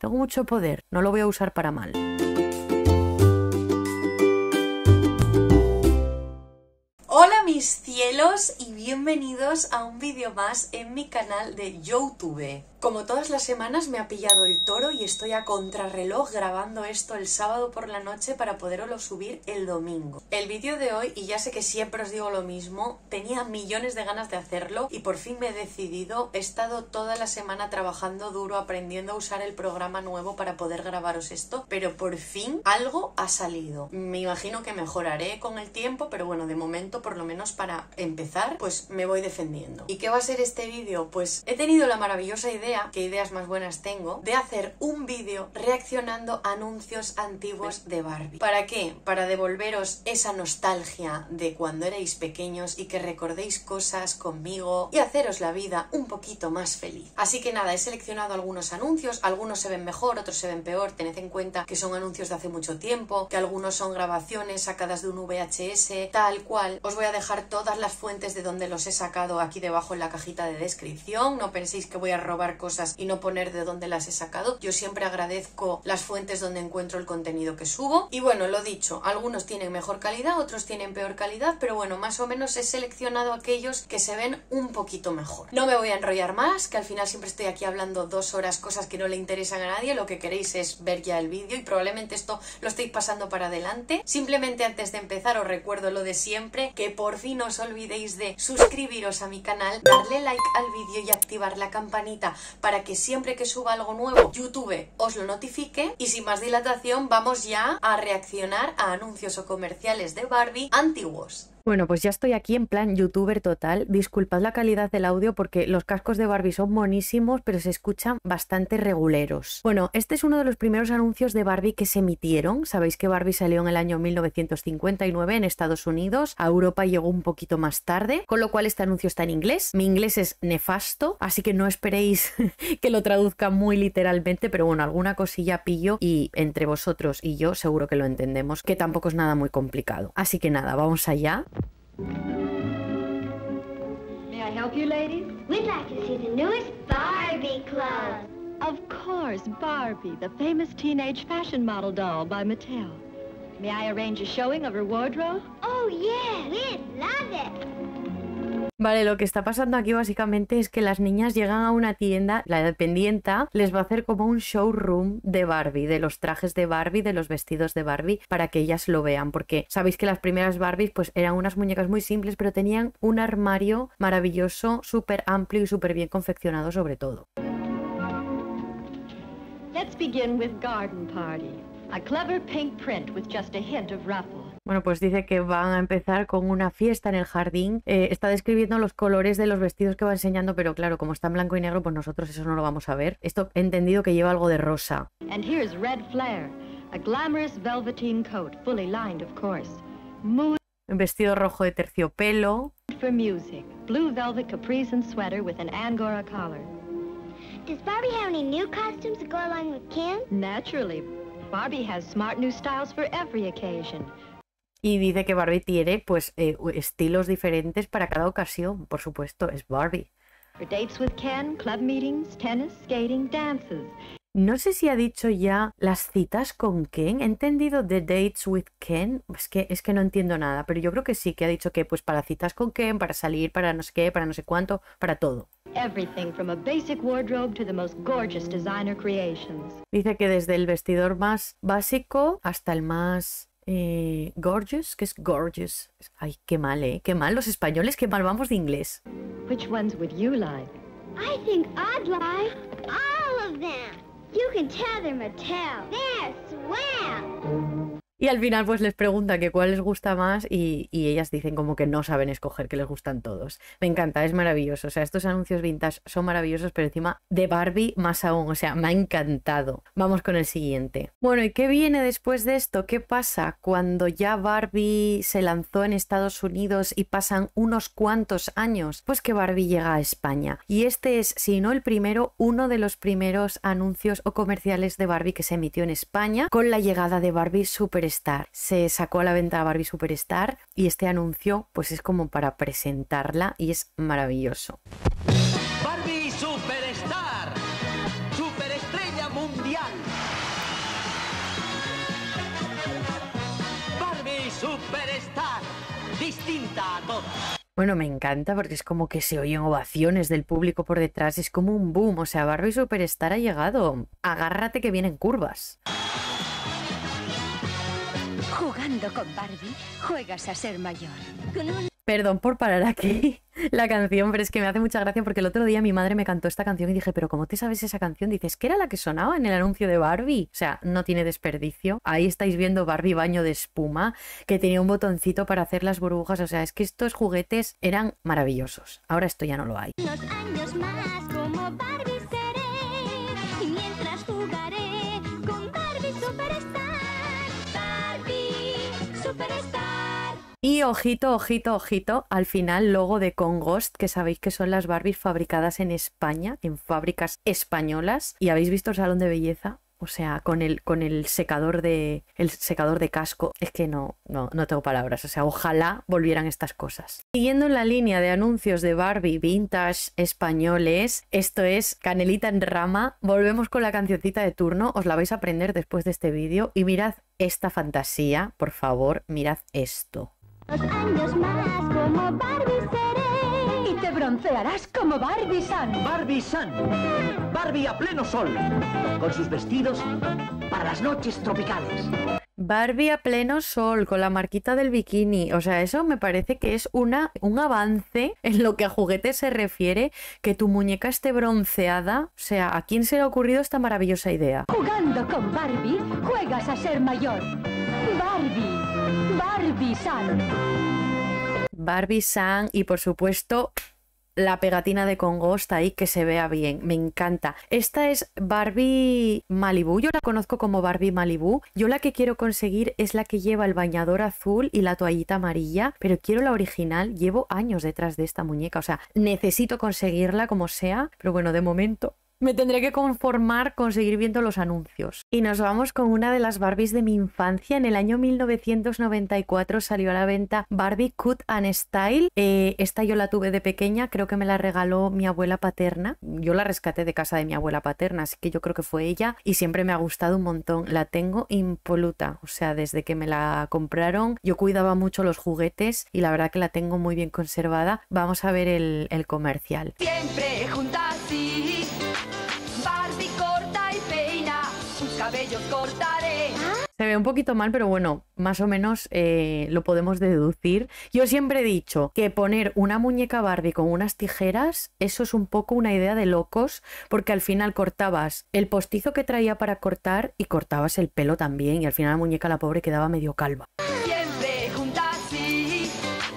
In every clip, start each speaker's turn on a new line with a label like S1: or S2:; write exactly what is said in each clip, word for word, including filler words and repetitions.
S1: Tengo mucho poder, no lo voy a usar para mal. Hola mis cielos y bienvenidos a un vídeo más en mi canal de YouTube. Como todas las semanas me ha pillado el toro y estoy a contrarreloj grabando esto el sábado por la noche para poderoslo subir el domingo. El vídeo de hoy, y ya sé que siempre os digo lo mismo, tenía millones de ganas de hacerlo y por fin me he decidido. He estado toda la semana trabajando duro, aprendiendo a usar el programa nuevo para poder grabaros esto, pero por fin algo ha salido. Me imagino que mejoraré con el tiempo, pero bueno, de momento, por lo menos para empezar, pues me voy defendiendo. ¿Y qué va a ser este vídeo? Pues he tenido la maravillosa idea, qué ideas más buenas tengo, de hacer un vídeo reaccionando a anuncios antiguos de Barbie. ¿Para qué? Para devolveros esa nostalgia de cuando erais pequeños y que recordéis cosas conmigo y haceros la vida un poquito más feliz. Así que nada, he seleccionado algunos anuncios, algunos se ven mejor, otros se ven peor. Tened en cuenta que son anuncios de hace mucho tiempo, que algunos son grabaciones sacadas de un V H S, tal cual. Os voy a dejar todas las fuentes de donde los he sacado aquí debajo en la cajita de descripción. No penséis que voy a robar cosas y no poner de dónde las he sacado. Yo siempre agradezco las fuentes donde encuentro el contenido que subo. Y bueno, lo dicho, algunos tienen mejor calidad, otros tienen peor calidad, pero bueno, más o menos he seleccionado aquellos que se ven un poquito mejor. No me voy a enrollar más, que al final siempre estoy aquí hablando dos horas, cosas que no le interesan a nadie. Lo que queréis es ver ya el vídeo y probablemente esto lo estéis pasando para adelante. Simplemente antes de empezar os recuerdo lo de siempre, que por fin no os olvidéis de suscribiros a mi canal, darle like al vídeo y activar la campanita para que siempre que suba algo nuevo YouTube os lo notifique. Y sin más dilatación vamos ya a reaccionar a anuncios o comerciales de Barbie antiguos. Bueno, pues ya estoy aquí en plan youtuber total. Disculpad la calidad del audio porque los cascos de Barbie son monísimos, pero se escuchan bastante reguleros. Bueno, este es uno de los primeros anuncios de Barbie que se emitieron. Sabéis que Barbie salió en el año mil novecientos cincuenta y nueve en Estados Unidos. A Europa llegó un poquito más tarde, con lo cual este anuncio está en inglés. Mi inglés es nefasto, así que no esperéis que lo traduzca muy literalmente, pero bueno, alguna cosilla pillo y entre vosotros y yo seguro que lo entendemos, que tampoco es nada muy complicado. Así que nada, vamos allá.
S2: May I help you, ladies?
S3: We'd like to see the newest Barbie clothes.
S2: Of course, Barbie, the famous teenage fashion model doll by Mattel. May I arrange a showing of her wardrobe?
S3: Oh, yeah, we'd love it.
S1: Vale, lo que está pasando aquí básicamente es que las niñas llegan a una tienda, la dependienta les va a hacer como un showroom de Barbie, de los trajes de Barbie, de los vestidos de Barbie, para que ellas lo vean, porque sabéis que las primeras Barbies pues eran unas muñecas muy simples, pero tenían un armario maravilloso, súper amplio y súper bien confeccionado sobre todo.
S2: Let's begin with Garden Party, a clever pink print with just a hint of ruffle.
S1: Bueno, pues dice que van a empezar con una fiesta en el jardín. Eh, está describiendo los colores de los vestidos que va enseñando, pero claro, como está en blanco y negro, pues nosotros eso no lo vamos a ver. Esto he entendido que lleva algo de rosa.
S2: And here's Red Flare, a glamorous velveteen coat, fully lined, of course. Mood
S1: Un vestido rojo de terciopelo.
S2: for music, blue velvet capris and sweater with an Angora collar.
S3: Does Barbie have any new costumes to go along with Ken?
S2: Naturally, Barbie has smart new styles for every occasion.
S1: Y dice que Barbie tiene pues eh, estilos diferentes para cada ocasión. Por supuesto, es Barbie.
S2: For dates with Ken, club meetings, tennis, skating, dances.
S1: No sé si ha dicho ya las citas con Ken. He entendido The Dates with Ken. Es que, es que no entiendo nada, pero yo creo que sí, que ha dicho que pues para citas con Ken, para salir, para no sé qué, para no sé cuánto, para todo.
S2: Everything from a basic wardrobe to the most gorgeous designer creations.
S1: Dice que desde el vestidor más básico hasta el más eh, gorgeous, que es gorgeous. Ay, qué mal, ¿eh? Qué mal los españoles, qué mal vamos de inglés.
S2: Which ones would you like?
S3: I think I'd like all of them. You can tell they're Mattel. They're swell.
S1: Y al final pues les pregunta que cuál les gusta más y, y ellas dicen como que no saben escoger, que les gustan todos. Me encanta, es maravilloso. O sea, estos anuncios vintage son maravillosos, pero encima de Barbie más aún. O sea, me ha encantado. Vamos con el siguiente. Bueno, ¿y qué viene después de esto? ¿Qué pasa cuando ya Barbie se lanzó en Estados Unidos y pasan unos cuantos años? Pues que Barbie llega a España. Y este es, si no el primero, uno de los primeros anuncios o comerciales de Barbie que se emitió en España con la llegada de Barbie Superstar. Se sacó a la venta Barbie Superstar y este anuncio pues es como para presentarla y es maravilloso.
S4: Barbie Superstar, superestrella mundial. Superstar. Barbie Superstar. Distinta a todas.
S1: Bueno, me encanta porque es como que se oyen ovaciones del público por detrás. Es como un boom. O sea, Barbie Superstar ha llegado. Agárrate que vienen curvas.
S5: Jugando con Barbie, juegas a ser mayor. Con un...
S1: Perdón por parar aquí la canción, pero es que me hace mucha gracia porque el otro día mi madre me cantó esta canción y dije, pero ¿cómo te sabes esa canción? Dices, que era la que sonaba en el anuncio de Barbie. O sea, no tiene desperdicio. Ahí estáis viendo Barbie baño de espuma, que tenía un botoncito para hacer las burbujas. O sea, es que estos juguetes eran maravillosos. Ahora esto ya no lo hay.
S3: Unos años más como Barbie seré, y mientras jugaré con Barbie Superstar. Barbie Superstar.
S1: Y ojito, ojito, ojito, al final logo de Congost, que sabéis que son las Barbies fabricadas en España, en fábricas españolas. ¿Y habéis visto el salón de belleza? O sea, con el, con el secador de el secador de casco. Es que no, no, no tengo palabras. O sea, ojalá volvieran estas cosas. Siguiendo en la línea de anuncios de Barbie vintage españoles, esto es Canelita en Rama. Volvemos con la cancioncita de turno. Os la vais a aprender después de este vídeo. Y mirad esta fantasía, por favor, mirad esto.
S3: Unos años más como Barbie seré,
S5: Y te broncearás como Barbie Sun.
S4: Barbie Sun. Barbie a pleno sol. Con sus vestidos para las noches tropicales.
S1: Barbie a pleno sol, con la marquita del bikini. O sea, eso me parece que es una, un avance en lo que a juguetes se refiere, que tu muñeca esté bronceada. O sea, ¿a quién se le ha ocurrido esta maravillosa idea?
S5: Jugando con Barbie, juegas a ser mayor. Barbie. Barbie Sun.
S1: Barbie Sun y por supuesto la pegatina de Congost ahí que se vea bien, me encanta. Esta es Barbie Malibu, yo la conozco como Barbie Malibu. Yo la que quiero conseguir es la que lleva el bañador azul y la toallita amarilla, pero quiero la original. Llevo años detrás de esta muñeca, o sea, necesito conseguirla como sea, pero bueno, de momento me tendré que conformar con seguir viendo los anuncios. Y nos vamos con una de las Barbies de mi infancia. En el año mil novecientos noventa y cuatro salió a la venta Barbie Cut and Style. Eh, esta yo la tuve de pequeña, creo que me la regaló mi abuela paterna. Yo la rescaté de casa de mi abuela paterna, así que yo creo que fue ella. Y siempre me ha gustado un montón. La tengo impoluta, o sea, desde que me la compraron yo cuidaba mucho los juguetes y la verdad que la tengo muy bien conservada. Vamos a ver el, el comercial.
S6: Siempre juntas sí. Barbie corta y peina, sus cabellos cortaré.
S1: Se ve un poquito mal, pero bueno, más o menos eh, lo podemos deducir. Yo siempre he dicho que poner una muñeca Barbie con unas tijeras, eso es un poco una idea de locos, porque al final cortabas el postizo que traía para cortar y cortabas el pelo también, y al final la muñeca, la pobre, quedaba medio calva.
S6: Siempre juntas sí.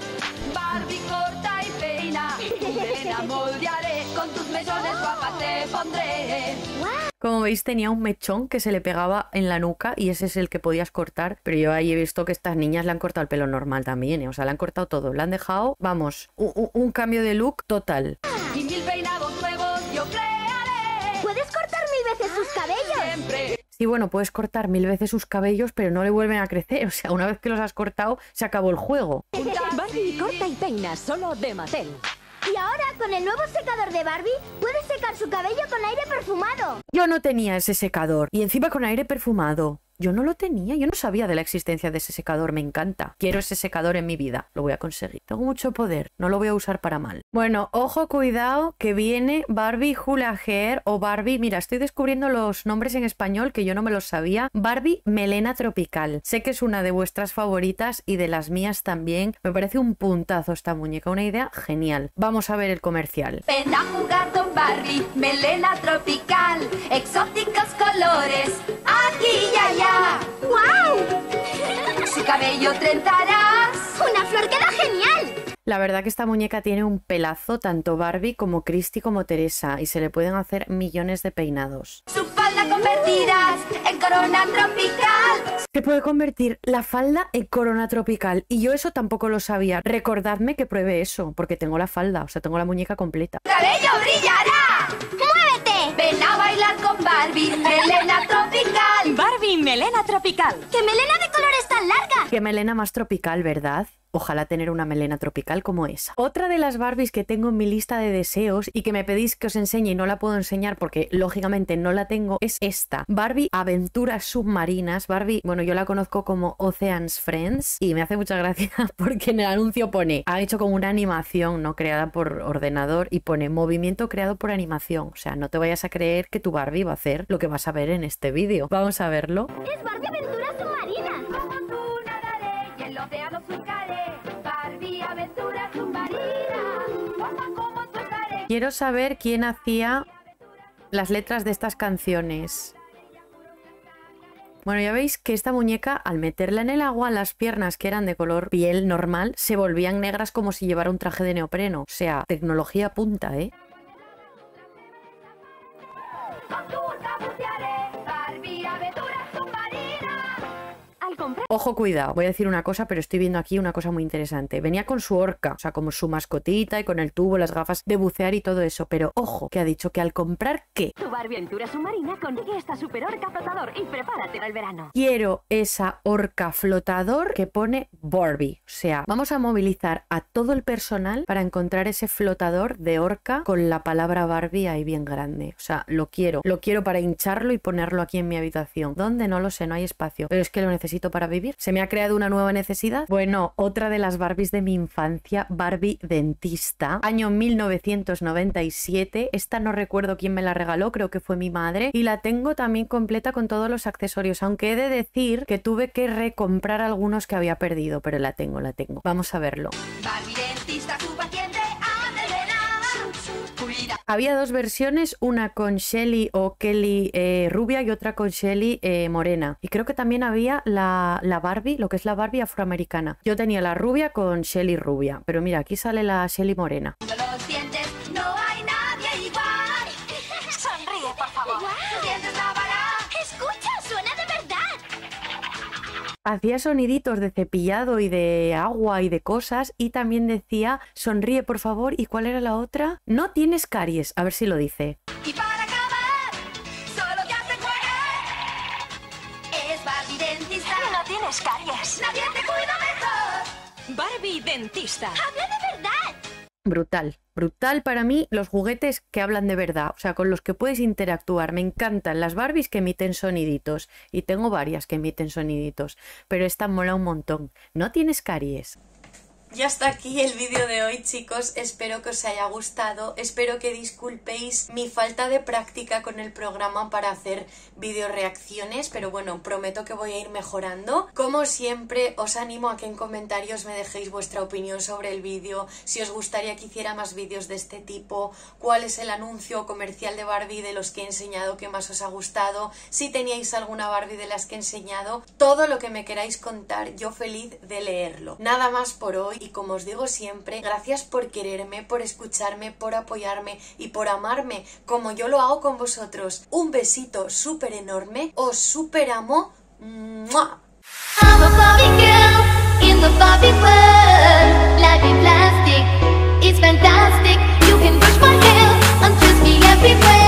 S6: Barbie corta y peina, tu melena moldearé, con tus mechones guapas te pondré.
S1: Como veis tenía un mechón que se le pegaba en la nuca y ese es el que podías cortar, pero yo ahí he visto que estas niñas le han cortado el pelo normal también, ¿eh? O sea, le han cortado todo, le han dejado, vamos, un, un cambio de look total.
S6: Y mil peinados nuevos yo crearé.
S3: ¿puedes cortar mil veces sus cabellos?
S6: Siempre.
S1: Sí, bueno, puedes cortar mil veces sus cabellos, pero no le vuelven a crecer, o sea, una vez que los has cortado, se acabó el juego.
S5: Barbie corta y peina, solo de Mattel.
S3: Y ahora, con el nuevo secador de Barbie, puedes secar su cabello con aire perfumado.
S1: Yo no tenía ese secador y encima con aire perfumado. Yo no lo tenía, yo no sabía de la existencia de ese secador, me encanta. Quiero ese secador en mi vida, lo voy a conseguir. Tengo mucho poder, no lo voy a usar para mal. Bueno, ojo, cuidado, que viene Barbie Hula Hair o Barbie... Mira, estoy descubriendo los nombres en español que yo no me los sabía. Barbie Melena Tropical. Sé que es una de vuestras favoritas y de las mías también. Me parece un puntazo esta muñeca, una idea genial. Vamos a ver el comercial.
S6: Ven a jugar con Barbie, melena tropical, exóticos colores, aquí y allá.
S3: ¡Guau!
S6: Su cabello trenzarás.
S3: ¡Una flor queda genial!
S1: La verdad que esta muñeca tiene un pelazo, tanto Barbie como Christy como Teresa, y se le pueden hacer millones de peinados.
S6: Su falda convertirás en corona tropical.
S1: Se puede convertir la falda en corona tropical, y yo eso tampoco lo sabía. Recordadme que pruebe eso, porque tengo la falda, o sea, tengo la muñeca completa.
S6: Su cabello brillará.
S3: ¡Muévete!
S6: Ven a bailar con Barbie, melena tropical.
S5: Barbie Melena Tropical.
S3: ¡Qué melena de colores tan larga.
S1: Qué melena más tropical, ¿verdad? Ojalá tener una melena tropical como esa. Otra de las Barbies que tengo en mi lista de deseos y que me pedís que os enseñe y no la puedo enseñar porque lógicamente no la tengo es esta. Barbie Aventuras Submarinas. Barbie, bueno, yo la conozco como Ocean's Friends y me hace mucha gracia porque en el anuncio pone, ha hecho como una animación, ¿no? Creada por ordenador y pone movimiento creado por animación. O sea, no te vayas a creer que tu Barbie va a hacer lo que vas a ver en este vídeo. Vamos a verlo.
S3: Es Barbie Aventuras Submarinas.
S6: Como tú nadaré y el océano surcaré. Barbie aventura submarina. Guapa como tú estaré.
S1: Quiero saber quién hacía las letras de estas canciones. Bueno, ya veis que esta muñeca, al meterla en el agua, las piernas que eran de color piel normal se volvían negras como si llevara un traje de neopreno. O sea, tecnología punta, ¿eh?
S6: Con tu orca bucearé. Barbie aventura submarina.
S2: Al comprar
S1: Ojo, cuidado, voy a decir una cosa, pero estoy viendo aquí una cosa muy interesante. Venía con su orca, o sea, como su mascotita y con el tubo, las gafas de bucear y todo eso, pero ojo, que ha dicho que al comprar, ¿qué?
S2: tu Barbie aventura submarina, consigue esta super orca flotador y prepárate al verano.
S1: Quiero esa orca flotador que pone Barbie. O sea, vamos a movilizar a todo el personal para encontrar ese flotador de orca con la palabra Barbie ahí bien grande. O sea, lo quiero. Lo quiero para hincharlo y ponerlo aquí en mi habitación. ¿Dónde? No lo sé, no hay espacio. Pero es que lo necesito para vivir. ¿Se me ha creado una nueva necesidad? Bueno, otra de las Barbies de mi infancia, Barbie dentista. Año mil novecientos noventa y siete. Esta no recuerdo quién me la regaló, creo que fue mi madre. Y la tengo también completa con todos los accesorios. Aunque he de decir que tuve que recomprar algunos que había perdido. Pero la tengo, la tengo. Vamos a verlo.
S6: Barbie dentista, su paciente atenderá. Cuida.
S1: Había dos versiones, una con Shelly o Kelly eh, rubia y otra con Shelly eh, morena. Y creo que también había la, la Barbie, lo que es la Barbie afroamericana. Yo tenía la rubia con Shelly rubia, pero mira, aquí sale la Shelly morena.
S6: Los dientes, no hay nadie igual.
S2: Sonríe, por favor.
S6: Tus dientes lavará.
S3: Escucha, suena de verdad.
S1: Hacía soniditos de cepillado y de agua y de cosas y también decía, sonríe por favor. ¿Y cuál era la otra? No tienes caries, a ver si lo dice.
S6: Y para acabar, solo te hace jugar. Es Barbie dentista.
S2: No tienes caries.
S6: Nadie te cuida mejor.
S2: Barbie dentista.
S3: Habla de verdad.
S1: Brutal, brutal para mí los juguetes que hablan de verdad, o sea, con los que puedes interactuar. Me encantan las Barbies que emiten soniditos y tengo varias que emiten soniditos, pero esta mola un montón. ¿No tienes caries? Y hasta aquí el vídeo de hoy, chicos. Espero que os haya gustado. Espero que disculpéis mi falta de práctica con el programa para hacer vídeo reacciones, pero bueno, prometo que voy a ir mejorando. Como siempre, os animo a que en comentarios me dejéis vuestra opinión sobre el vídeo, si os gustaría que hiciera más vídeos de este tipo, cuál es el anuncio comercial de Barbie de los que he enseñado que más os ha gustado, si teníais alguna Barbie de las que he enseñado, todo lo que me queráis contar, yo feliz de leerlo. Nada más por hoy. Y como os digo siempre, gracias por quererme, por escucharme, por apoyarme y por amarme como yo lo hago con vosotros. Un besito súper enorme, os súper amo. ¡Mua!
S3: I'm a Barbie girl in the Barbie world. Life in plastic is fantastic. You can brush my hair and twist me everywhere.